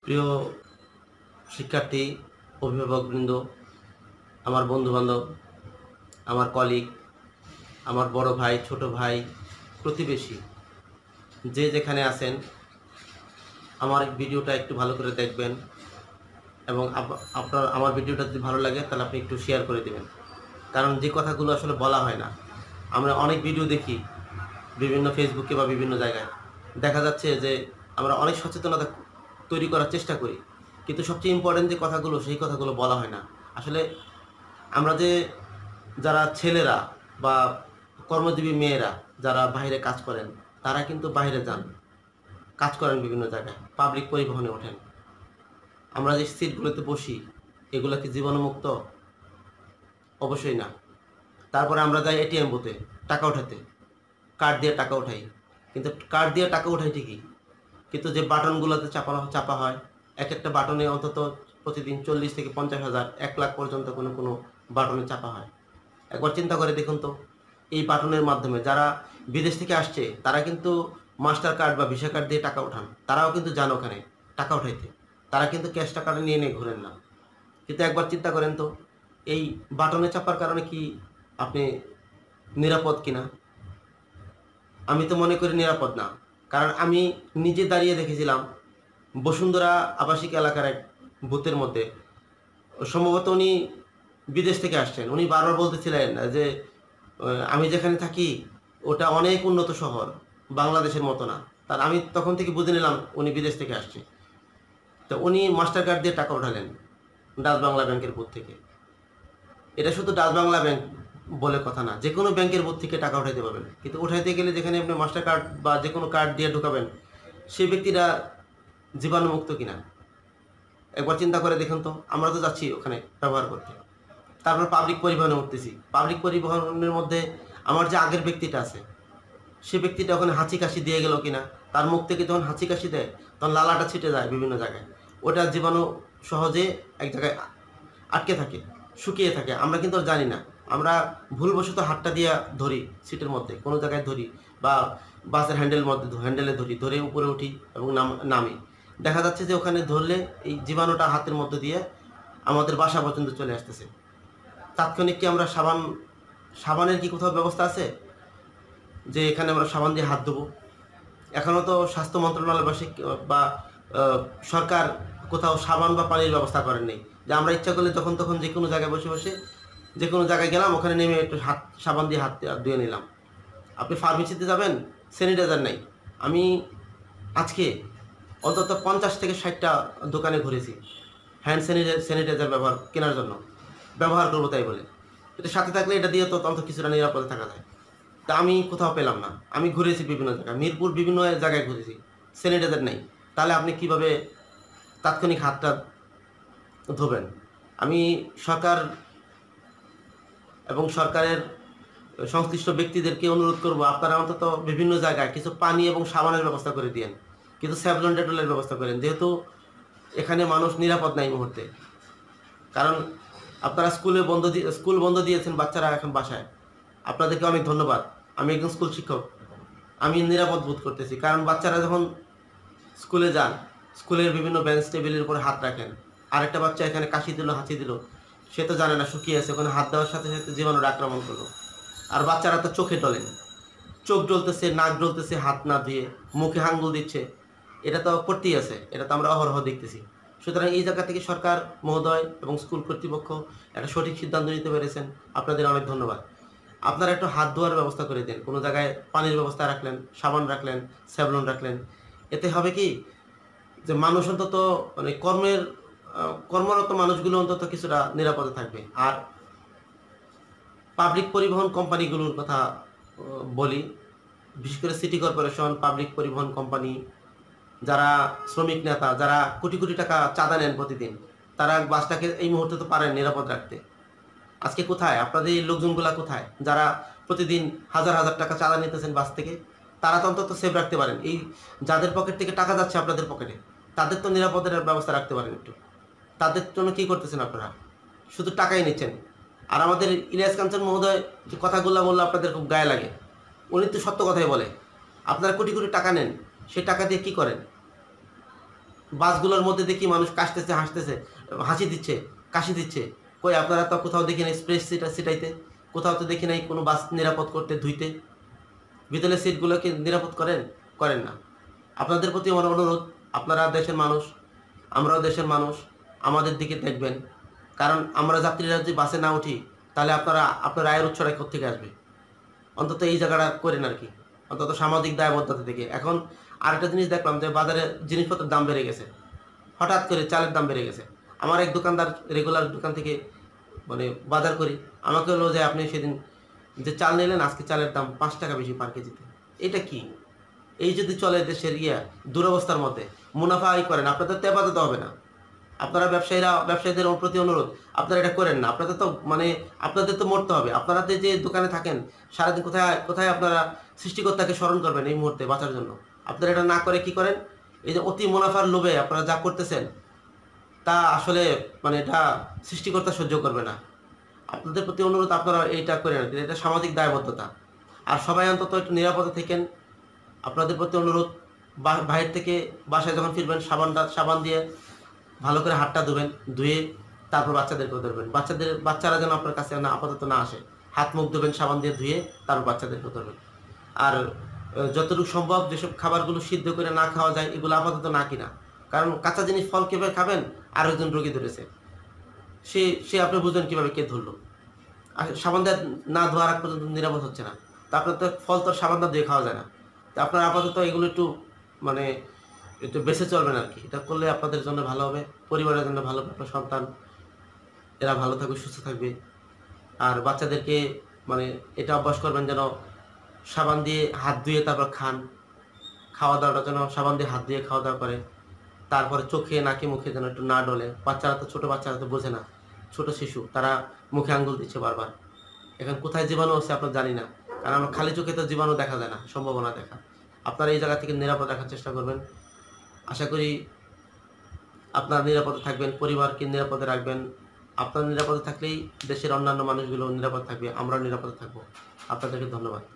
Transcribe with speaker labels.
Speaker 1: প্রিয় শিক্ষার্থী, অভিভাবকবৃন্দ, আমার বন্ধুবান্ধব, আমার কলিগ, আমার বড় ভাই, ছোট ভাই, প্রতিবেশী, যে যেখানে আছেন আমার ভিডিওটা একটু ভালো করে দেখবেন এবং আপনার আমার ভিডিওটা যদি ভালো লাগে তাহলে আপনি একটু শেয়ার করে দেবেন। কারণ যে কথাগুলো আসলে বলা হয় না, আমরা অনেক ভিডিও দেখি বিভিন্ন ফেসবুকে বা বিভিন্ন জায়গায়, দেখা যাচ্ছে যে আমরা অনেক সচেতনতা তৈরি করার চেষ্টা করি, কিন্তু সবচেয়ে ইম্পর্টেন্ট যে কথাগুলো সেই কথাগুলো বলা হয় না। আসলে আমরা যে যারা ছেলেরা বা কর্মজীবী মেয়েরা যারা বাইরে কাজ করেন, তারা কিন্তু বাইরে যান, কাজ করেন বিভিন্ন জায়গায়, পাবলিক পরিবহনে ওঠেন। আমরা যে সিটগুলোতে বসি, এগুলো কি জীবাণুমুক্ত? অবশ্যই না। তারপরে আমরা যাই এটিএম বুথে টাকা ওঠাতে, কার্ড দিয়ে টাকা ওঠাই, কিন্তু কার্ড দিয়ে টাকা ওঠাই ঠিকই, কিন্তু যে বাটনগুলোতে চাপা হয়, এক একটা বাটনে অন্তত প্রতিদিন 40 থেকে 50 হাজার 1 লাখ পর্যন্ত কোনো কোনো বাটনে চাপা হয়। একবার চিন্তা করে দেখুন তো, এই বাটনের মাধ্যমে যারা বিদেশ থেকে আসছে তারা কিন্তু মাস্টার কার্ড বা ভিসা কার্ড দিয়ে টাকা ওঠান, তারাও কিন্তু যান ওখানে টাকা উঠাইতে, তারা কিন্তু ক্যাশ টাকাটা নিয়ে নিয়ে ঘুরেন না। কিন্তু একবার চিন্তা করেন তো, এই বাটনে চাপার কারণে কি আপনি নিরাপদ কিনা? আমি তো মনে করি নিরাপদ না। কারণ আমি নিজে দাঁড়িয়ে দেখেছিলাম বসুন্ধরা আবাসিক এলাকার এক বুথের মধ্যে, সম্ভবত উনি বিদেশ থেকে আসছেন। উনি বারবার বলতেছিলেন যে আমি যেখানে থাকি ওটা অনেক উন্নত শহর, বাংলাদেশের মতো না। আমি তখন থেকে বুঝে নিলাম উনি বিদেশ থেকে আসছে। তো উনি মাস্টার কার্ড দিয়ে টাকা উঠালেন ডাচ বাংলা ব্যাংকের বুথ থেকে। এটা শুধু ডাচ বাংলা ব্যাংক বলে কথা না, যে কোনো ব্যাংকের বুথ থেকে টাকা উঠাইতে পারবেন, কিন্তু উঠাইতে গেলে যেখানে আপনি মাস্টার কার্ড বা যে কোনো কার্ড দিয়ে ঢুকাবেন, সেই ব্যক্তিরা জীবাণুমুক্ত কিনা একবার চিন্তা করে দেখুন তো। আমরা তো যাচ্ছি ওখানে ব্যবহার করতে, তারপর পাবলিক পরিবহনে উঠতেছি, পাবলিক পরিবহনের মধ্যে আমার যে আগের ব্যক্তিটা আছে, সে ব্যক্তিটা ওখানে হাঁচি কাশি দিয়ে গেল কিনা, তার মুখ থেকে যখন হাঁচি কাশি দেয় তখন লালাটা ছিটে যায় বিভিন্ন জায়গায়, ওটা জীবাণু সহজে এক জায়গায় আটকে থাকে, শুকিয়ে থাকে, আমরা কিন্তু আর জানি না। আমরা ভুলবশত হাতটা দিয়ে ধরি সিটের মধ্যে, কোনো জায়গায় ধরি, বা বাসের হ্যান্ডেলে ধরি, ধরে উপরে উঠি এবং নামি, দেখা যাচ্ছে যে ওখানে ধরলে এই জীবাণুটা হাতের মধ্যে দিয়ে আমাদের বাসা পর্যন্ত চলে আসতেছে। তাৎক্ষণিক কি আমরা সাবানের কি কোথাও ব্যবস্থা আছে যে এখানে আমরা সাবান দিয়ে হাত ধোবো? এখনও তো স্বাস্থ্য মন্ত্রণালয় বা সরকার কোথাও সাবান বা পানির ব্যবস্থা করেন নেই, যে আমরা ইচ্ছা করলে যখন তখন যে কোনো জায়গায় বসে বসে যে কোনো জায়গায় গেলাম, ওখানে নেমে একটু সাবান দিয়ে হাত ধুয়ে নিলাম। আপনি ফার্মেসিতে যাবেন, স্যানিটাইজার নেই। আমি আজকে অন্তত 50 থেকে 60টা দোকানে ঘুরেছি হ্যান্ড স্যানিটাইজার কেনার জন্য, ব্যবহার করবো তাই বলে। এটা সাথে থাকলে এটা দিয়ে তো অন্তত কিছুটা নিরাপদে থাকা যায়। তা আমি কোথাও পেলাম না। আমি ঘুরেছি বিভিন্ন জায়গায়, মিরপুর বিভিন্ন জায়গায় ঘুরেছি, স্যানিটাইজার নেই। তাহলে আপনি কিভাবে তাৎক্ষণিক হাতটা ধোবেন? আমি সরকার এবং সরকারের সংশ্লিষ্ট ব্যক্তিদেরকে অনুরোধ করব, আপনারা অন্তত বিভিন্ন জায়গায় কিছু পানি এবং সাবানের ব্যবস্থা করে দিয়েন, কিন্তু স্যাভলন ডেটলের ব্যবস্থা করেন, যেহেতু এখানে মানুষ নিরাপদ নাই এই মুহূর্তে। কারণ আপনারা স্কুল বন্ধ দিয়েছেন, বাচ্চারা এখন বাসায়, আপনাদেরকে অনেক ধন্যবাদ। আমি একজন স্কুল শিক্ষক, আমি নিরাপদ বোধ করতেছি, কারণ বাচ্চারা যখন স্কুলে যান, স্কুলের বিভিন্ন বেঞ্চ টেবিলের উপরে হাত রাখেন, আরেকটা বাচ্চা এখানে কাশি দিল, হাঁচি দিল, সে তো জানে না শুকিয়ে আছে, ওখানে হাত দেওয়ার সাথে সাথে জীবাণুর আক্রমণ করলো। আর বাচ্চারা তো চোখে টলেন, চোখ জ্বলতেছে, নাক জ্বলতেছে, হাত না ধুয়ে মুখে আঙ্গুল দিচ্ছে, এটা তো করতেই আছে, এটা তো আমরা অহরহ দেখতেছি। সুতরাং এই জায়গা থেকে সরকার মহোদয় এবং স্কুল কর্তৃপক্ষ একটা সঠিক সিদ্ধান্ত নিতে পেরেছেন, আপনাদের অনেক ধন্যবাদ। আপনারা একটু হাত ধোয়ার ব্যবস্থা করে দেন, কোনো জায়গায় পানির ব্যবস্থা রাখলেন, সাবান রাখলেন, স্যাভলন রাখলেন। এতে হবে কি যে মানুষ অন্তত মানে কর্মরত মানুষগুলো অন্তত কিছুটা নিরাপদে থাকবে। আর পাবলিক পরিবহন কোম্পানিগুলোর কথা বলি, বিশেষ করে সিটি কর্পোরেশন, পাবলিক পরিবহন কোম্পানি, যারা শ্রমিক নেতা, যারা কোটি কোটি টাকা চাঁদা নেন প্রতিদিন, তারা বাসটাকে এই মুহূর্তে তো পারেন নিরাপদ রাখতে। আজকে কোথায় আপনাদের এই লোকজনগুলা, কোথায় যারা প্রতিদিন হাজার হাজার টাকা চাঁদা নিতেছেন বাস থেকে? তারা তো অন্তত সেভ রাখতে পারেন, এই যাদের পকেট থেকে টাকা যাচ্ছে আপনাদের পকেটে, তাদের তো নিরাপদের ব্যবস্থা রাখতে পারেন একটু। তাদের জন্য কি করতেছেন আপনারা? শুধু টাকাই নিচ্ছেন। আর আমাদের ইলিয়াস কাঞ্চন মহোদয় যে কথাগুলো বললে আপনাদের খুব গায়ে লাগে, উনি তো সত্য কথাই বলে। আপনারা কোটি কোটি টাকা নেন, সেই টাকা দিয়ে কি করেন? বাসগুলোর মধ্যে দেখি মানুষ কাশতেছে, হাসতেছে, হাসি দিচ্ছে, কাশি দিচ্ছে। কই আপনারা তো কোথাও দেখি নাই স্প্রে ছিটাইতে, কোথাও তো দেখি নাই কোনো বাস নিরাপদ করতে, ধুইতে। ভিতরের সিটগুলোকে নিরাপদ করেন না। আপনাদের প্রতি আমার অনুরোধ, আপনারা দেশের মানুষ, আমরাও দেশের মানুষ, আমাদের দিকে দেখবেন। কারণ আমরা যাত্রীরা যদি বাসে না উঠি, তাহলে আপনার আয়ের উৎসটা কোত্থেকে আসবে? অন্তত এই জায়গাটা করেন আর কি, অন্তত সামাজিক দায়বদ্ধতা থেকে। এখন আরেকটা জিনিস দেখলাম যে বাজারে জিনিসপত্রের দাম বেড়ে গেছে, হঠাৎ করে চালের দাম বেড়ে গেছে। আমার এক দোকানদার রেগুলার দোকান থেকে মানে বাজার করি, আমাকে হলো যে আপনি সেদিন যে চাল নিলেন, আজকে চালের দাম 5 টাকা বেশি পার কেজিতে। এটা কি? এই যদি চলে দেশের দুরবস্থার মধ্যে, মুনাফাই করেন, আপনাদের তো এবাদত হবে না। আপনারা ব্যবসায়ীদের প্রতি অনুরোধ, আপনারা এটা করেন না। আপনাদের তো মরতে হবে। আপনারা যে দোকানে থাকেন সারাদিন, কোথায় আপনারা সৃষ্টিকর্তাকে স্মরণ করবেন এই মুহূর্তে বাঁচার জন্য? আপনারা এটা না করে কি করেন? এই যে অতি মুনাফার লোভে আপনারা যা করতেছেন, তা আসলে এটা সৃষ্টিকর্তা সহ্য করবে না। আপনাদের প্রতি অনুরোধ, আপনারা এইটা করেন, এটা সামাজিক দায়বদ্ধতা। আর সবাই অন্তত একটু নিরাপদে থাকেন। আপনাদের প্রতি অনুরোধ, বাইরে থেকে বাসায় যখন ফিরবেন সাবান দিয়ে ভালো করে হাতটা ধুয়ে তারপর বাচ্চাদেরকেও ধরবেন। বাচ্চারা যেন আপনার কাছে আপাতত না আসে। হাত মুখ ধুবেন সাবান দিয়ে ধুয়ে, তারপর বাচ্চাদেরকেও ধরবেন। আর যতটুকু সম্ভব যেসব খাবারগুলো সিদ্ধ করে না খাওয়া যায়, এগুলো আপাতত না কিনা। কারণ কাঁচা জিনিস, ফল কীভাবে খাবেন? আরেকজন রোগী ধরেছে, সে আপনি বুঝবেন কীভাবে কে ধরলো। আর সাবান দিয়ে না ধোয়ার আগ পর্যন্ত নিরাপদ হচ্ছে না। তা আপনার তো ফল তো সাবান দিয়ে খাওয়া যায় না। তা আপনার আপাতত এগুলো একটু বেঁচে চলবেন আর কি। এটা করলে আপনাদের জন্য ভালো হবে, পরিবারের জন্য ভালো হবে, আপনার সন্তান এরা ভালো থাকবে, সুস্থ থাকবে। আর বাচ্চাদেরকে এটা অভ্যাস করবেন যেন সাবান দিয়ে হাত ধুয়ে তারপর খান। খাওয়া দাওয়াটা যেন সাবান দিয়ে হাত দিয়ে খাওয়া দাওয়া করে। তারপরে চোখে নাকে মুখে যেন একটু না ডলে। ছোটো বাচ্চারা তো বোঝে না, ছোট শিশু, তারা মুখে আঙ্গুল দিচ্ছে বারবার। এখন কোথায় জীবাণু আছে আপনার জানি না, কারণ আমার খালি চোখে তো জীবাণু দেখা যায় না, সম্ভাবনা দেখা। আপনারা এই জায়গা থেকে নিরাপদ রাখার চেষ্টা করবেন। আশা করি আপনারা নিরাপদে থাকবেন, পরিবারকে নিরাপদে রাখবেন। আপনারা নিরাপদে থাকলেই দেশের অন্যান্য মানুষগুলো নিরাপদ থাকবে, আমরাও নিরাপদে থাকবো। আপনাদেরকে ধন্যবাদ।